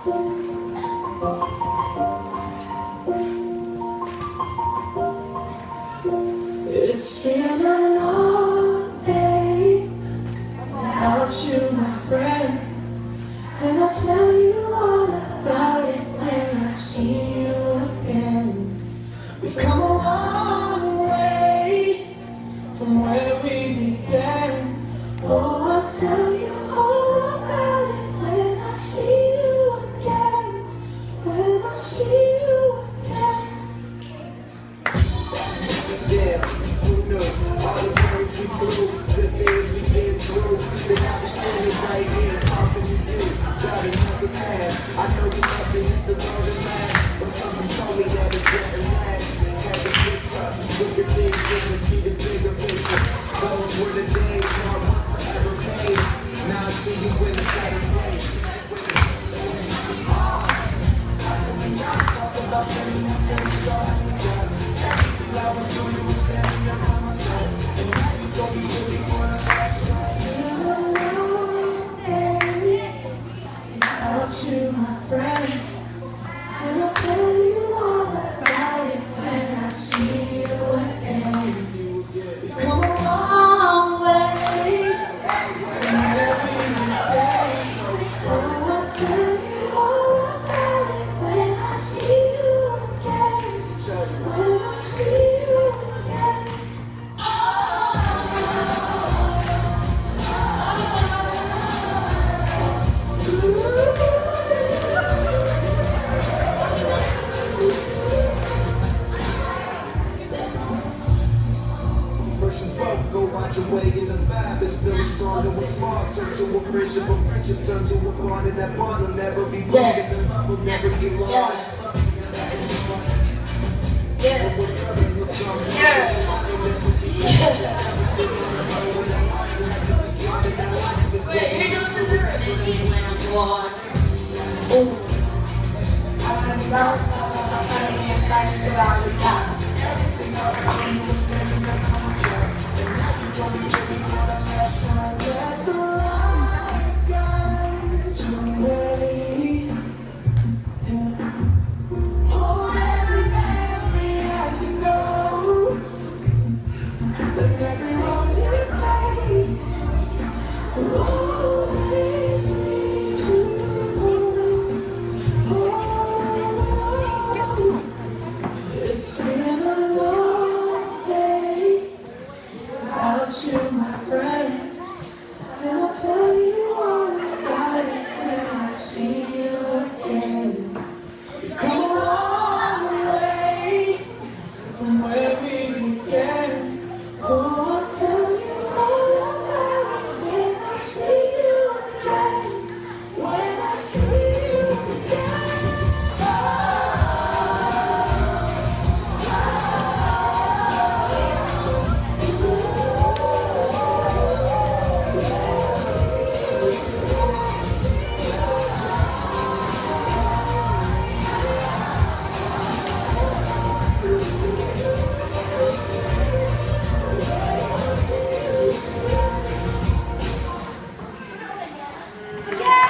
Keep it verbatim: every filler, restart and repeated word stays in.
It's been a long day without you, my friend, and I'll tell you all about it when I see you again. We've come a long way from where we began. Oh, I'll tell you all about it when I see you again. When I see you again. Yeah, who knew? All the words we flew, the things we been through. The opportunities right here, talking to you. Try to never pass. I know you love to hit the road and laugh, but something told me that it didn't last. Had to switch up, look at things different, see the bigger picture. Those were the days when I worked forever paid. Now I see you in a better place. Ah, when y'all talk about getting that things on the ground, everything I would do, you was standing up by my side. And now you gon' be looking for the last one. Without you, my friend, and I'll tell you all about it when I see you again. We've come a long way from where we began. Oh, I'll tell you all about it when I see you again. When I see you again. First and both go out your way in the vibe. It's feeling strong and we're smart. Turn to a friendship, a friendship turn to a bond, and that bond will never be broken. Yeah. The love will never get lost. Yeah. Let the light guide your way. Hold every every hand to go. Let every road you take always lead to home. Oh, it's been a long day without you, my friend. And I'll tell you all about it when I see you again. We've come a long way from where we began. Oh, I'll tell you all about it when I see you again. When I see you again. Yeah!